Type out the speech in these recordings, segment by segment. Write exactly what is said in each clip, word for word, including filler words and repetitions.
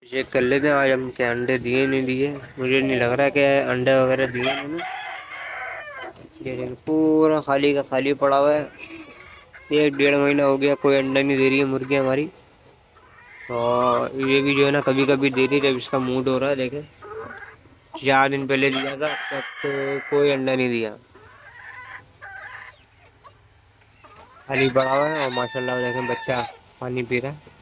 Check कर लेते हैं आज हम क्या अंडे दिए नहीं दिए। मुझे नहीं लग रहा कि अंडे वगैरह दिए उन्होंने। ये देखो पूरा खाली का खाली पड़ा हुआ है। एक डेढ़ महीना हो गया कोई अंडा नहीं दे रही है मुर्गी हमारी। और ये भी जो है ना कभी कभी दे रही जब इसका मूड हो रहा है। देखे चार दिन पहले दिया था तब तो कोई अंडा नहीं दिया, खाली पड़ा हुआ है। और माशाल्लाह देखें बच्चा पानी पी रहा है।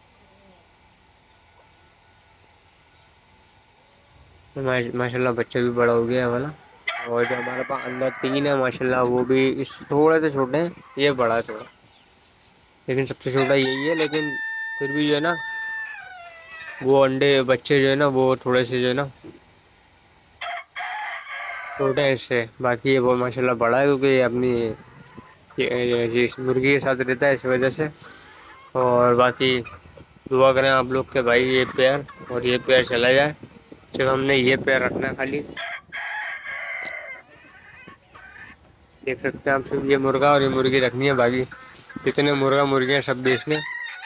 तो मा- माशाल्लाह बच्चा भी बड़ा हो गया है वाला। और जो हमारे पास अंदर तीन है माशाल्लाह वो भी इस थोड़े से छोटे हैं, ये बड़ा है थोड़ा, लेकिन सबसे छोटा यही है। लेकिन फिर भी जो है ना वो अंडे बच्चे जो है ना वो थोड़े से जो है ना छोटे हैं इससे। बाकी ये वो माशाल्लाह बड़ा है क्योंकि ये अपनी ये- ये- जिस मुर्गी के साथ रहता है इस वजह से। और बाकी दुआ करें आप लोग के भाई ये पैर और ये पैर चला जाए। सिर्फ हमने ये पैर रखना है खाली। देख सकते हैं आप सिर्फ ये मुर्गा और ये मुर्गी रखनी है, बाकी जितने मुर्गा मुर्गियाँ सब बेच लें।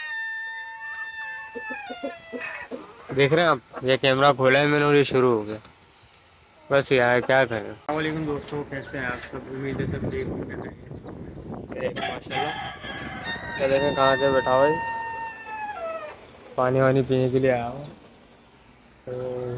देख रहे हैं आप ये कैमरा खोला है मैंने और ये शुरू हो गया। बस यार क्या करें। अस्सलाम वालेकुम दोस्तों, कैसे हैं आप सब? उम्मीद है सब ठीक होंगे। माशाल्लाह क्या देखें कहाँ से बैठा हुआ है, पानी वानी पीने के लिए आया हूँ। तो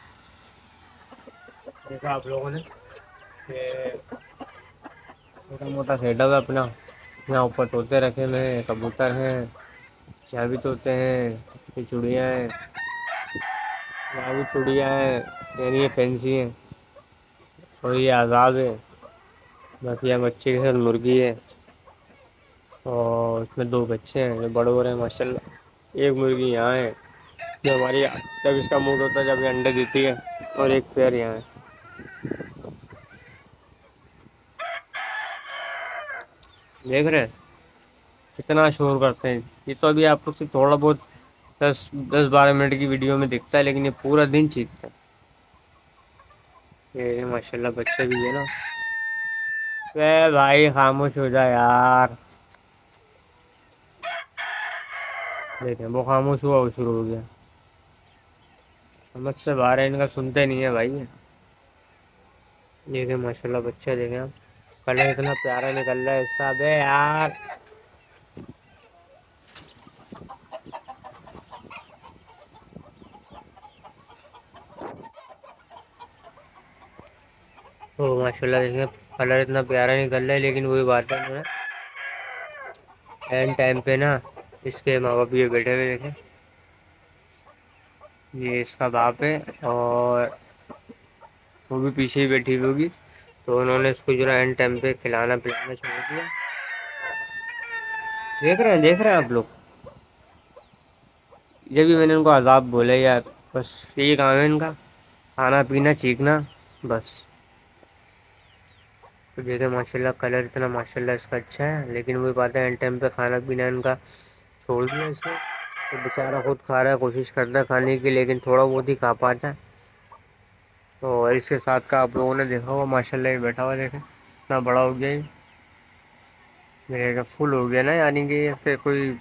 देखा आप लोगों ने कि छोटा मोटा सेटअप है अपना। यहाँ ऊपर तोते रखे हुए हैं, कबूतर हैं, यहाँ भी तोते हैं, ये चुड़ियाँ हैं, यहाँ भी चुड़ियाँ हैं, यानी ये फैंसी हैं और ये आज़ाद है। बाकी यहाँ बच्चे के साथ मुर्गी है और उसमें दो बच्चे हैं जो बड़े हो रहे हैं माशाल्लाह। एक मुर्गी यहाँ है जो हमारी जब इसका मूड होता है जब ये अंडे देती है, और एक पैर यहाँ है। देख रहे हैं कितना शोर करते हैं। ये तो अभी आप लोग से थोड़ा बहुत दस दस बारह मिनट की वीडियो में दिखता है, लेकिन ये पूरा दिन चीखता है। ये माशाल्लाह बच्चे भी है ना। वे भाई खामोश हो जा यार। देखें वो खामोश हुआ वो शुरू हो गया। समझ से बाहर है इनका, सुनते नहीं है भाई। देखें माशाल्लाह बच्चा देखें आप, कलर इतना प्यारा निकल रहा है इसका। अबे यार ओ माशाल्लाह देखें कलर इतना प्यारा निकल रहा है। लेकिन वही बात है ना, एंड टाइम पे ना इसके माँ बाप ये बैठे हुए देखें, ये इसका बाप है और वो भी पीछे ही बैठी हुई होगी। तो उन्होंने इसको जो है एंड टाइम पे खिलाना पिलाना छोड़ दिया। देख रहे हैं देख रहे हैं आप लोग, जब भी मैंने उनको अजाब बोले यार, बस यही काम है इनका, खाना पीना चीखना बस। तो देखे माशाल्लाह कलर इतना माशाल्लाह इसका अच्छा है। लेकिन वही बात है एंड टाइम पे खाना पीना इनका छोड़ दिया इसको। तो बेचारा खुद खा रहा है, कोशिश करता है खाने की, लेकिन थोड़ा बहुत ही खा पाता है। और इसके साथ का आप लोगों ने देखा होगा माशाल्लाह ये बैठा हुआ देखे इतना बड़ा हो गया ये, मेरे फुल हो गया ना, यानी कि इससे कोई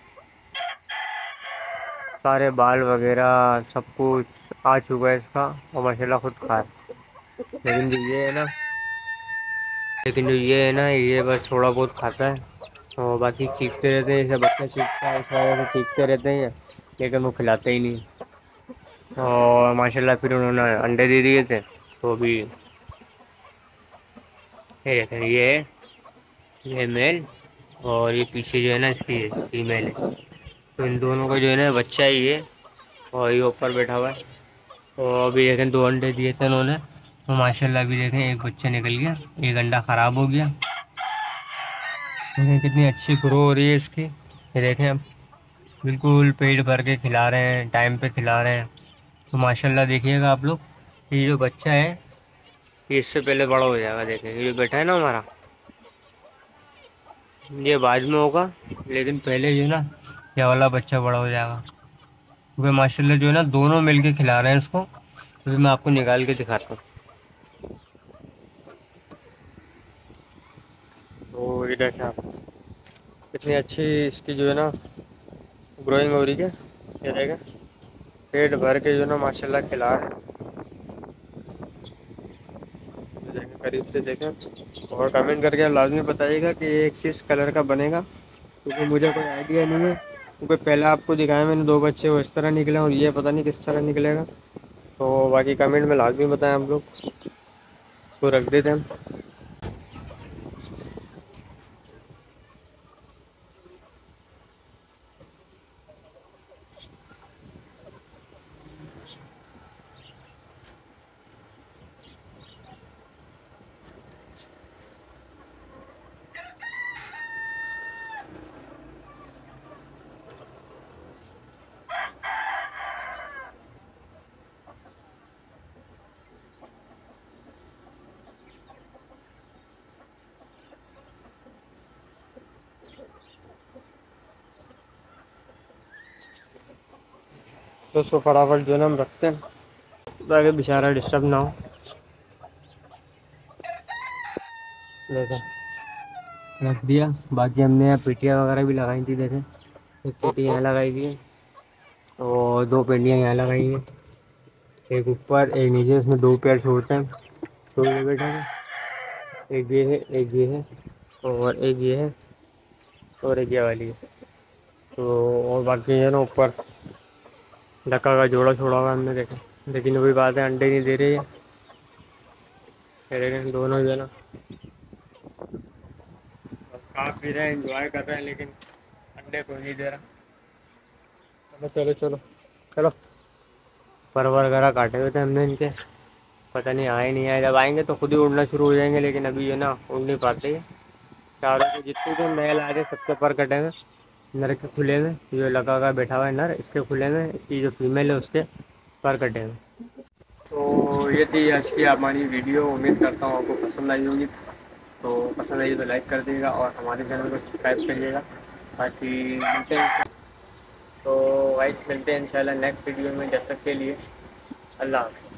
सारे बाल वगैरह सब कुछ आ चुका है इसका। और माशाल्लाह खुद खा रहा है। लेकिन जो ये है ना लेकिन जो ये है ना ये बस थोड़ा बहुत खाता है और बाकी चीखते रहते हैं। जैसे बच्चा चीखता है इस वजह से चीखते रहते हैं, लेकिन वो खिलाते ही नहीं। और माशाल्लाह फिर उन्होंने अंडे दे दिए थे। तो अभी ये देखें ये है ये मेल और ये पीछे जो है ना इसकी फीमेल है। तो इन दोनों का जो है ना बच्चा ही है और ये ऊपर बैठा हुआ है। और अभी देखें दो अंडे दिए थे उन्होंने, तो माशाल्लाह अभी देखें एक बच्चा निकल गया, एक अंडा ख़राब हो गया। देखें कितनी अच्छी ग्रो हो रही है इसकी। ये देखें अब बिल्कुल पेट भर के खिला रहे हैं, टाइम पे खिला रहे हैं। तो माशाल्लाह देखिएगा आप लोग, ये जो बच्चा है ये इससे पहले बड़ा हो जाएगा। देखें ये जो बैठा है ना हमारा, ये बाद में होगा, लेकिन पहले जो है ना ये वाला बच्चा बड़ा हो जाएगा। क्योंकि माशाल्लाह जो है ना दोनों मिलके खिला रहे हैं इसको। तो मैं आपको निकाल के दिखाता हूँ। तो ये देखें आप कितनी अच्छी इसकी जो है ना ग्रोइंग हो रही है। ये देखें پیٹ بھر کے جو نا ماشاءاللہ کھلا رہے ہیں. دیکھیں قریب سے دیکھیں اور کمنٹ کر کے لازمی بتائیے گا کہ یہ ایک کس کلر کا بنے گا، کیونکہ مجھے کوئی آئیڈیا نہیں ہے. کیونکہ پہلے آپ کو دکھایا میں نے دو بچے وہ اس طرح نکلے اور یہ پتہ نہیں کس طرح نکلے گا. تو باقی کمنٹ میں لازمی بتائیں آپ لوگ. کو رکھ دیتے ہم. تو اس کو فٹافٹ جو ہے نا ہم رکھتے ہیں تاکہ بیچارہ ڈسٹرب نہ ہو. دیکھیں رکھ دیا. باقی ہم نے پیٹیاں وغیرہ بھی لگائی تھی. دیکھیں ایک پیٹی یہاں لگائی تھی اور دو پیٹیاں یہاں لگائی ہیں. ایک اوپر ایک نیچے. اس میں دو پیر چھوڑتے ہیں چھوڑ بیٹھے ہیں. ایک یہ ہے ایک یہ ہے اور ایک یہ ہے اور ایک یہ والی ہے. تو اور باقی ہے نا اوپر ڈکا کا جوڑا چھوڑا ہوا ہم نے. دیکھا لیکن وہی بات ہے انڈے نہیں دے رہے ہیں. دیکھیں دونوں جو ہے نا بس کھا پی رہے ہیں انجوائے کر رہے ہیں لیکن انڈے کوئی نہیں دے رہا. چلو چلو چلو. پر وغیرہ کاٹے ہوئے تھے ہم نے ان کے. پتہ نہیں آئے نہیں آئے. جب آئیں گے تو خود ہی اڑنا شروع ہو جائیں گے لیکن ابھی جو ہے نا اڑ نہیں پاتے. چاروں کے جتنے بھی میل آ رہے سب کے پر کٹے ہوئے. نر کے کھلے میں جو لگا ہوا بیٹھا ہوا ہے نر اس کے کھلے میں. اس کی جو فیمیل ہے اس کے پر کٹے ہوئے. تو یہ تھی آج کی ہماری ویڈیو. امید کرتا ہوں آپ کو پسند آئی ہوگی. تو پسند آئیے تو لائک کر دیجیے گا اور ہمارے چینل کو سبسکرائب کریے گا. باقی ملتے ہیں تو وائس ملتے ہیں انشاءاللہ نیکسٹ ویڈیو میں. جب تک کے لیے اللہ حافظ.